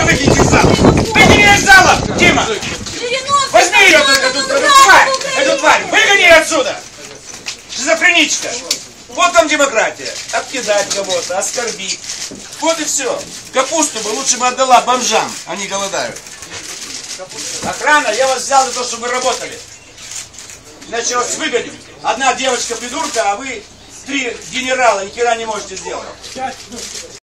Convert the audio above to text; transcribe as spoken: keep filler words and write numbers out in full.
Немедленно выкиньте из зала! Выкини из зала! Дима! Возьми ее, эту, эту, эту тварь! Эту тварь! Выгони ее отсюда! Шизофреничка! Вот там демократия. Обкидать кого-то, оскорбить. Вот и все. Капусту бы лучше бы отдала бомжам. Они голодают. Охрана, я вас взял за то, чтобы вы работали. Иначе я вас выгоню. Одна девочка придурка, а вы три генерала ни хера не можете сделать.